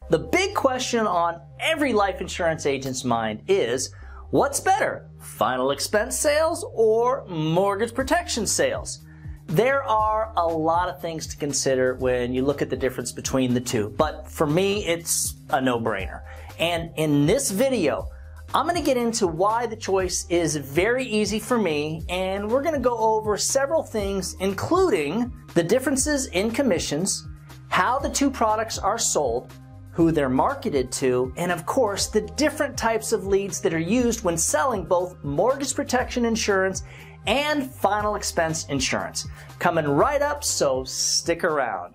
The big question on every life insurance agent's mind is, what's better, final expense sales or mortgage protection sales? There are a lot of things to consider when you look at the difference between the two, but for me, it's a no-brainer. And in this video, I'm going to get into why the choice is very easy for me, and we're going to go over several things, including the differences in commissions, how the two products are sold, who they're marketed to, and of course, the different types of leads that are used when selling both mortgage protection insurance and final expense insurance. Coming right up, so stick around.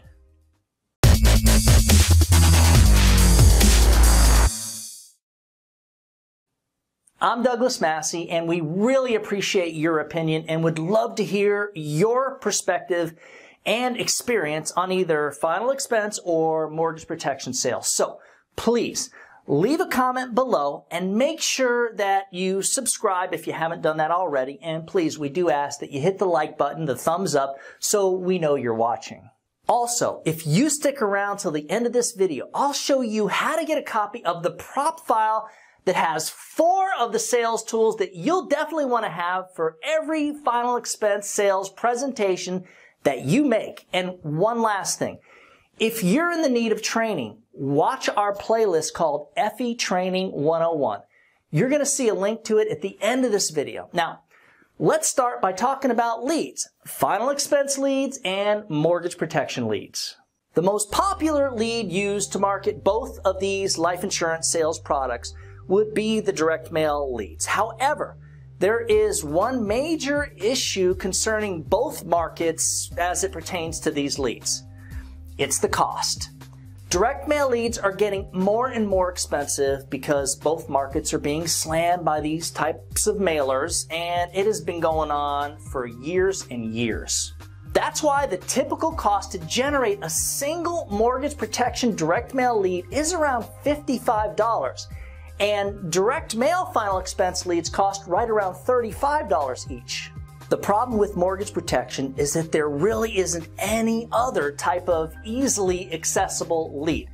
I'm Douglas Massi, and we really appreciate your opinion and would love to hear your perspective and experience on either final expense or mortgage protection sales. So please leave a comment below and make sure that you subscribe if you haven't done that already. And please, we do ask that you hit the like button, the thumbs up, so we know you're watching. Also, if you stick around till the end of this video, I'll show you how to get a copy of the prop file that has 4 of the sales tools that you'll definitely want to have for every final expense sales presentation that you make. And one last thing, if you're in the need of training, watch our playlist called FE Training 101. You're going to see a link to it at the end of this video. Now, let's start by talking about leads, final expense leads and mortgage protection leads. The most popular lead used to market both of these life insurance sales products would be the direct mail leads. However, there is one major issue concerning both markets as it pertains to these leads. It's the cost. Direct mail leads are getting more and more expensive because both markets are being slammed by these types of mailers, and it has been going on for years and years. That's why the typical cost to generate a single mortgage protection direct mail lead is around $55. And direct mail final expense leads cost right around $35 each. The problem with mortgage protection is that there really isn't any other type of easily accessible lead.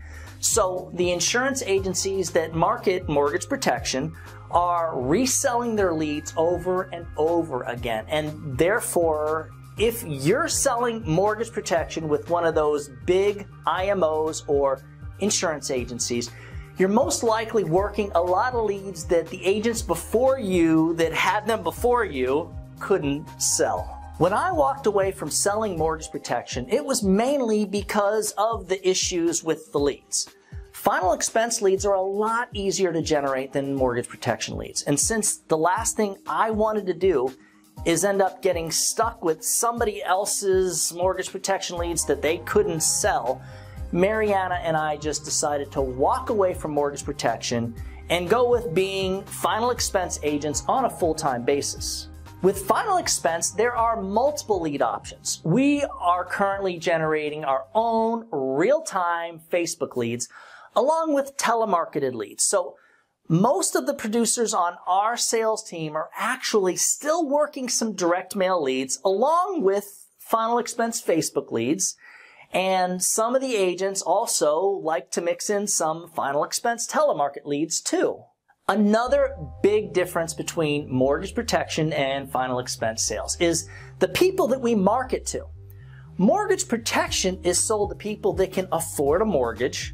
So the insurance agencies that market mortgage protection are reselling their leads over and over again. And therefore, if you're selling mortgage protection with one of those big IMOs or insurance agencies, you're most likely working a lot of leads that the agents before you that had them before you couldn't sell. When I walked away from selling mortgage protection, it was mainly because of the issues with the leads. Final expense leads are a lot easier to generate than mortgage protection leads. And since the last thing I wanted to do is end up getting stuck with somebody else's mortgage protection leads that they couldn't sell, Mariana and I just decided to walk away from mortgage protection and go with being final expense agents on a full-time basis. With final expense, there are multiple lead options. We are currently generating our own real-time Facebook leads along with telemarketed leads. So most of the producers on our sales team are actually still working some direct mail leads along with final expense Facebook leads. And some of the agents also like to mix in some final expense telemarket leads too. Another big difference between mortgage protection and final expense sales is the people that we market to. Mortgage protection is sold to people that can afford a mortgage.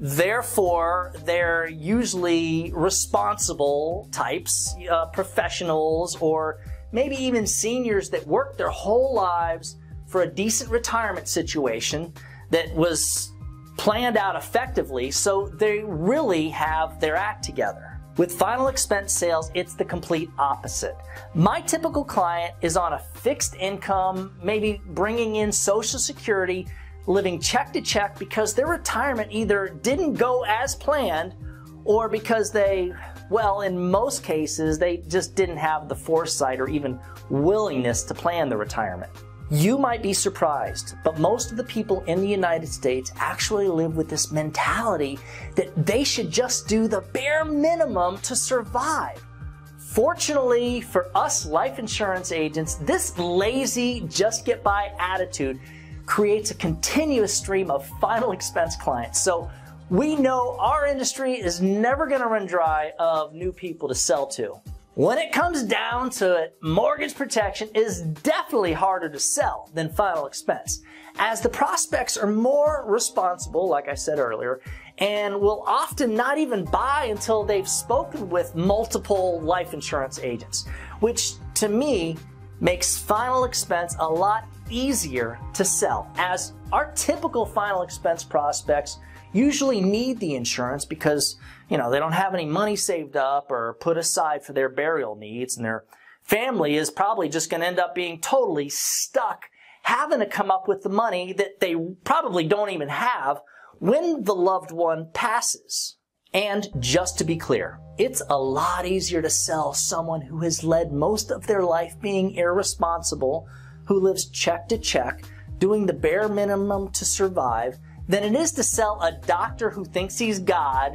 Therefore, they're usually responsible types, professionals, or maybe even seniors that work their whole lives for a decent retirement situation that was planned out effectively, so they really have their act together. With final expense sales, it's the complete opposite. My typical client is on a fixed income, maybe bringing in Social Security, living check to check because their retirement either didn't go as planned or because they, well, in most cases, they just didn't have the foresight or even willingness to plan the retirement. You might be surprised, but most of the people in the United States actually live with this mentality that they should just do the bare minimum to survive. Fortunately for us life insurance agents, this lazy, just get by attitude creates a continuous stream of final expense clients. So we know our industry is never going to run dry of new people to sell to. When it comes down to it, mortgage protection is definitely harder to sell than final expense, as the prospects are more responsible, like I said earlier, and will often not even buy until they've spoken with multiple life insurance agents, which to me makes final expense a lot easier to sell, as our typical final expense prospects usually need the insurance because, they don't have any money saved up or put aside for their burial needs, and their family is probably just going to end up being totally stuck having to come up with the money that they probably don't even have when the loved one passes. And just to be clear, it's a lot easier to sell someone who has led most of their life being irresponsible, who lives check to check, doing the bare minimum to survive, than it is to sell a doctor who thinks he's God,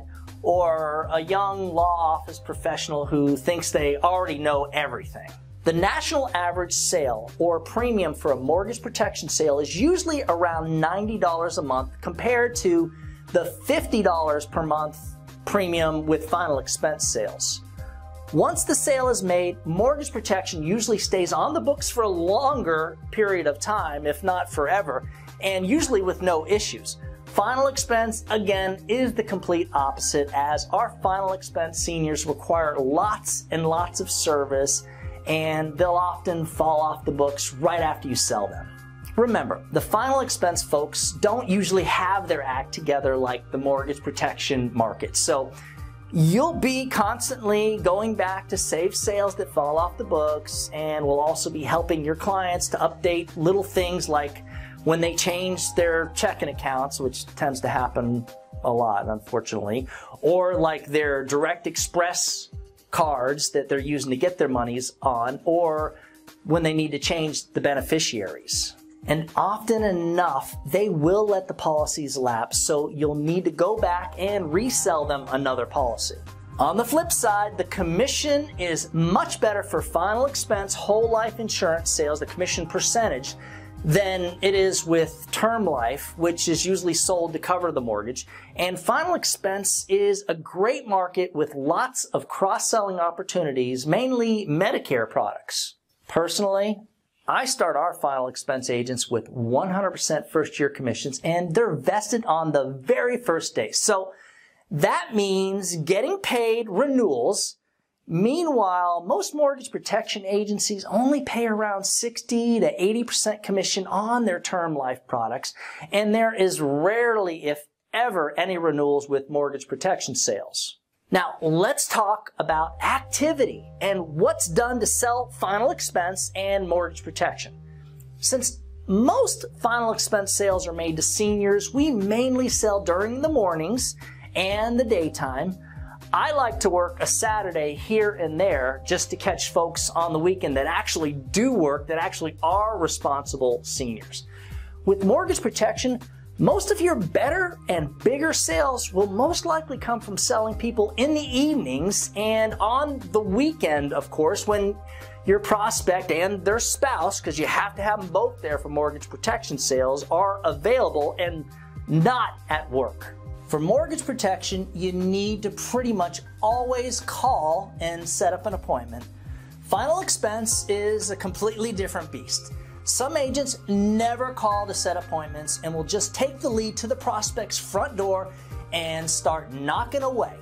or a young law office professional who thinks they already know everything. The national average sale or premium for a mortgage protection sale is usually around $90 a month compared to the $50 per month premium with final expense sales. Once the sale is made, mortgage protection usually stays on the books for a longer period of time, if not forever, and usually with no issues. Final expense, again, is the complete opposite, as our final expense seniors require lots and lots of service, and they'll often fall off the books right after you sell them. Remember, the final expense folks don't usually have their act together like the mortgage protection market, so you'll be constantly going back to save sales that fall off the books, and we'll also be helping your clients to update little things like when they change their checking accounts, which tends to happen a lot, unfortunately, or like their direct express cards that they're using to get their monies on, or when they need to change the beneficiaries. And often enough, they will let the policies lapse, so you'll need to go back and resell them another policy. On the flip side, the commission is much better for final expense whole life insurance sales, the commission percentage, than it is with term life, which is usually sold to cover the mortgage. And final expense is a great market with lots of cross-selling opportunities, mainly Medicare products. Personally, I start our final expense agents with 100% first-year commissions, and they're vested on the very first day. So that means getting paid renewals. Meanwhile, most mortgage protection agencies only pay around 60 to 80% commission on their term life products, and there is rarely, if ever, any renewals with mortgage protection sales. Now, let's talk about activity and what's done to sell final expense and mortgage protection. Since most final expense sales are made to seniors, we mainly sell during the mornings and the daytime. I like to work a Saturday here and there just to catch folks on the weekend that actually do work, that actually are responsible seniors. With mortgage protection, most of your better and bigger sales will most likely come from selling people in the evenings and on the weekend, of course, when your prospect and their spouse, because you have to have them both there for mortgage protection sales, are available and not at work. For mortgage protection, you need to pretty much always call and set up an appointment. Final expense is a completely different beast. Some agents never call to set appointments and will just take the lead to the prospect's front door and start knocking away.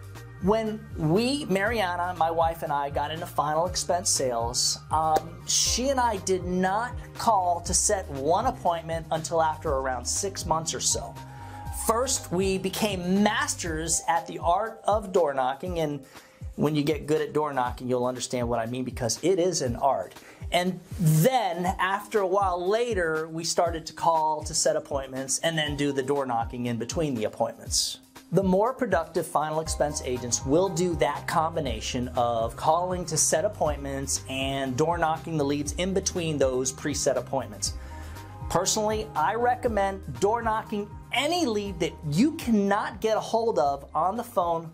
When Mariana, my wife and I, got into final expense sales, she and I did not call to set one appointment until after around 6 months or so. First, we became masters at the art of door knocking, and when you get good at door knocking, you'll understand what I mean, because it is an art. And then, after a while later, we started to call to set appointments and then do the door knocking in between the appointments. The more productive final expense agents will do that combination of calling to set appointments and door knocking the leads in between those preset appointments. Personally, I recommend door knocking any lead that you cannot get a hold of on the phone,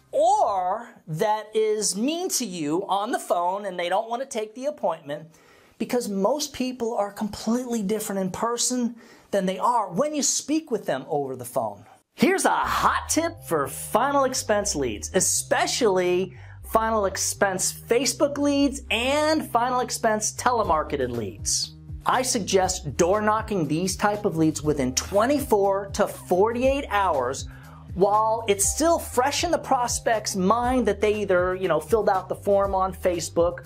or that is mean to you on the phone and they don't want to take the appointment, because most people are completely different in person than they are when you speak with them over the phone. Here's a hot tip for final expense leads, especially final expense Facebook leads and final expense telemarketed leads. I suggest door knocking these type of leads within 24 to 48 hours while it's still fresh in the prospect's mind that they either, filled out the form on Facebook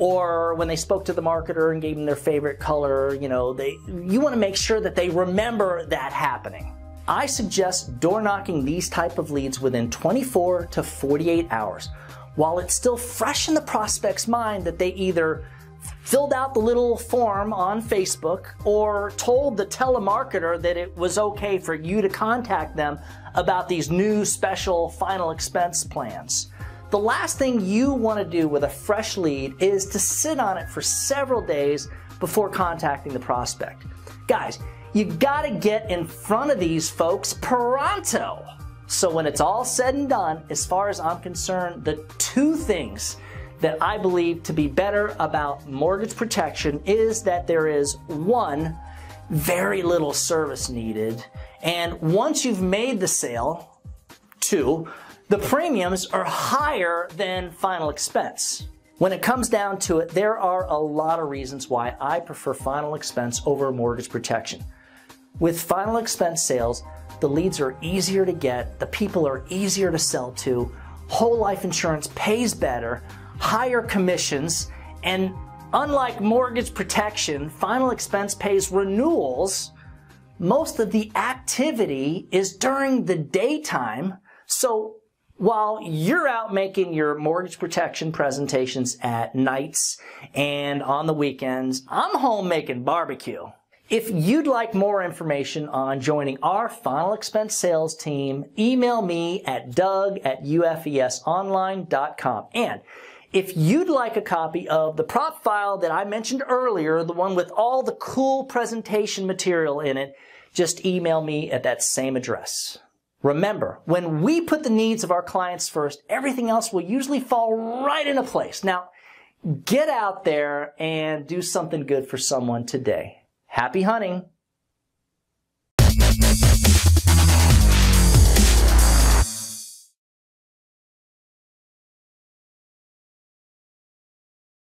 or when they spoke to the marketer and gave them their favorite color, you want to make sure that they remember that happening. I suggest door knocking these type of leads within 24 to 48 hours while it's still fresh in the prospect's mind that they either filled out the little form on Facebook or told the telemarketer that it was okay for you to contact them about these new special final expense plans. The last thing you want to do with a fresh lead is to sit on it for several days before contacting the prospect. Guys, you gotta get in front of these folks pronto. So when it's all said and done, as far as I'm concerned, the two things that I believe to be better about mortgage protection is that there is, one, very little service needed, and once you've made the sale, two, the premiums are higher than final expense. When it comes down to it, there are a lot of reasons why I prefer final expense over mortgage protection. With final expense sales, the leads are easier to get, the people are easier to sell to, whole life insurance pays better, higher commissions, and unlike mortgage protection, final expense pays renewals. Most of the activity is during the daytime, so while you're out making your mortgage protection presentations at nights and on the weekends, I'm home making barbecue. If you'd like more information on joining our final expense sales team, email me at doug@ufesonline.com. And if you'd like a copy of the prop file that I mentioned earlier, the one with all the cool presentation material in it, just email me at that same address. Remember, when we put the needs of our clients first, everything else will usually fall right into place. Now, get out there and do something good for someone today. Happy hunting!